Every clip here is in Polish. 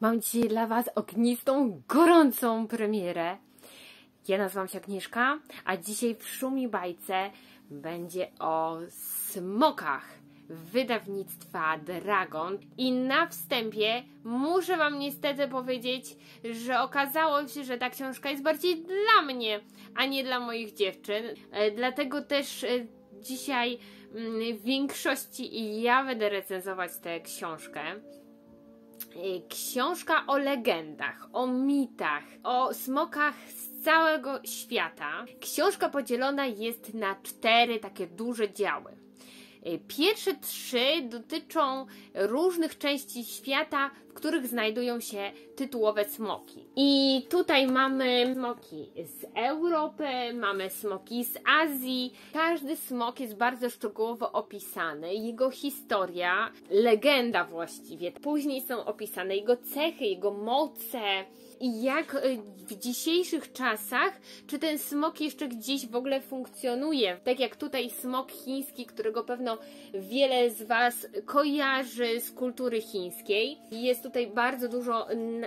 Mam dzisiaj dla Was ognistą, gorącą premierę. Ja nazywam się Agnieszka, a dzisiaj w Szumi Bajce będzie o smokach wydawnictwa Dragon. I na wstępie muszę Wam niestety powiedzieć, że okazało się, że ta książka jest bardziej dla mnie, a nie dla moich dziewczyn. Dlatego też dzisiaj w większości ja będę recenzować tę książkę. Książka o legendach, o mitach, o smokach z całego świata. Książka podzielona jest na 4 takie duże działy. Pierwsze 3 dotyczą różnych części świata, w których znajdują się tytułowe smoki. I tutaj mamy smoki z Europy, mamy smoki z Azji. Każdy smok jest bardzo szczegółowo opisany, jego historia, legenda właściwie. Później są opisane jego cechy, jego moce. I jak w dzisiejszych czasach, czy ten smok jeszcze gdzieś w ogóle funkcjonuje? Tak jak tutaj smok chiński, którego pewno wiele z Was kojarzy z kultury chińskiej. Jest tutaj bardzo dużo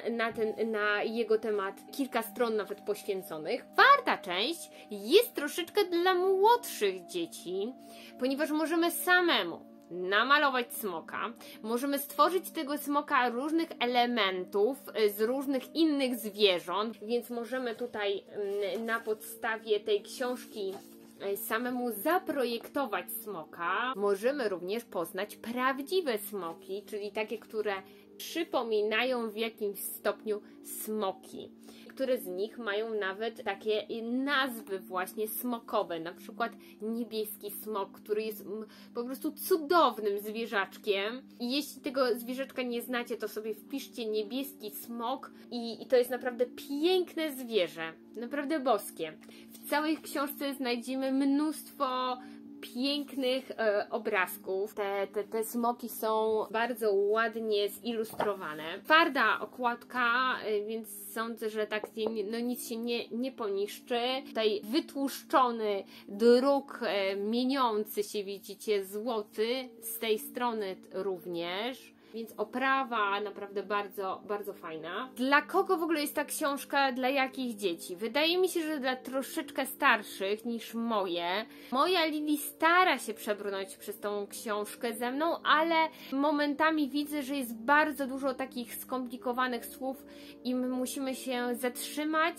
na jego temat, kilka stron nawet poświęconych. 4. część jest troszeczkę dla młodszych dzieci, ponieważ możemy samemu namalować smoka, możemy stworzyć tego smoka różnych elementów z różnych innych zwierząt, więc możemy tutaj na podstawie tej książki samemu zaprojektować smoka. Możemy również poznać prawdziwe smoki, czyli takie, które przypominają w jakimś stopniu smoki. Niektóre z nich mają nawet takie nazwy właśnie smokowe, na przykład niebieski smok, który jest po prostu cudownym zwierzaczkiem. I jeśli tego zwierzaczka nie znacie, to sobie wpiszcie niebieski smok i to jest naprawdę piękne zwierzę, naprawdę boskie. W całej książce znajdziemy mnóstwo pięknych obrazków. Te smoki są bardzo ładnie zilustrowane. Twarda okładka, więc sądzę, że tak nic się nie poniszczy. Tutaj wytłuszczony druk mieniący się, widzicie, złoty, z tej strony również. Więc oprawa naprawdę bardzo, bardzo fajna. Dla kogo w ogóle jest ta książka? Dla jakich dzieci? Wydaje mi się, że dla troszeczkę starszych niż moje. Moja Lili stara się przebrnąć przez tą książkę ze mną, ale momentami widzę, że jest bardzo dużo takich skomplikowanych słów i my musimy się zatrzymać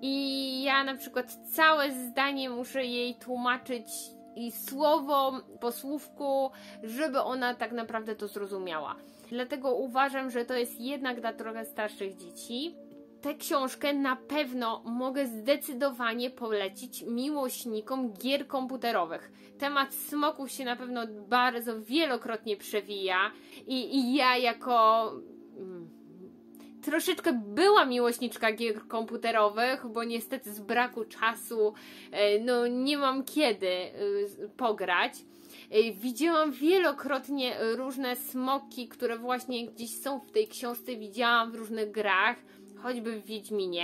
i ja na przykład całe zdanie muszę jej tłumaczyć i słowo po słówku, żeby ona tak naprawdę to zrozumiała. Dlatego uważam, że to jest jednak dla trochę starszych dzieci. Tę książkę na pewno mogę zdecydowanie polecić miłośnikom gier komputerowych. Temat smoków się na pewno bardzo wielokrotnie przewija i ja jako troszeczkę była miłośniczka gier komputerowych, bo niestety z braku czasu nie mam kiedy pograć. Widziałam wielokrotnie różne smoki, które właśnie gdzieś są w tej książce, widziałam w różnych grach, choćby w Wiedźminie.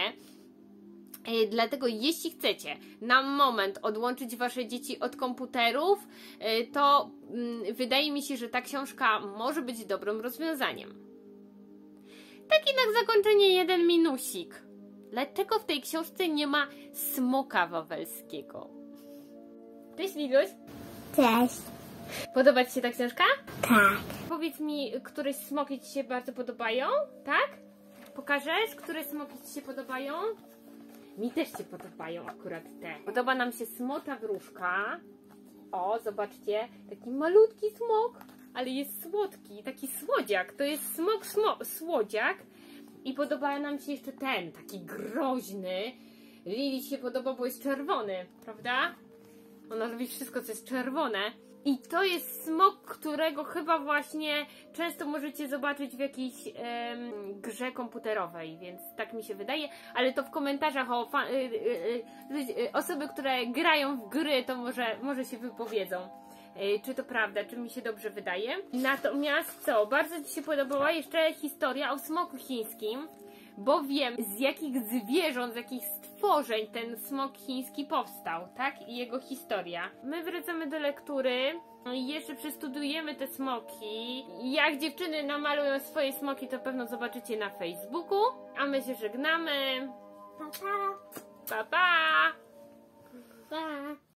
Dlatego jeśli chcecie na moment odłączyć Wasze dzieci od komputerów, to wydaje mi się, że ta książka może być dobrym rozwiązaniem. Tak na zakończenie jeden minusik. Dlaczego w tej książce nie ma smoka wawelskiego? Cześć, Liguś. Cześć. Podoba Ci się ta książka? Tak. Powiedz mi, które smoki Ci się bardzo podobają, tak? Pokażesz, które smoki Ci się podobają? Mi też się podobają akurat te. Podoba nam się smota wróżka. O, zobaczcie, taki malutki smok, ale jest słodki, taki słodziak. To jest słodziak. I podoba nam się jeszcze ten, taki groźny. Lili się podoba, bo jest czerwony, prawda? Ona lubi wszystko, co jest czerwone. I to jest smok, którego chyba właśnie często możecie zobaczyć w jakiejś grze komputerowej, więc tak mi się wydaje. Ale to w komentarzach osoby, które grają w gry, to może się wypowiedzą. Czy to prawda, czy mi się dobrze wydaje. Natomiast co, bardzo Ci się podobała jeszcze historia o smoku chińskim, bo wiem, z jakich zwierząt, z jakich stworzeń ten smok chiński powstał, tak? I jego historia. My wracamy do lektury. I jeszcze przestudujemy te smoki. Jak dziewczyny namalują swoje smoki, to pewno zobaczycie na Facebooku. A my się żegnamy. Pa, pa. Pa, pa! Pa.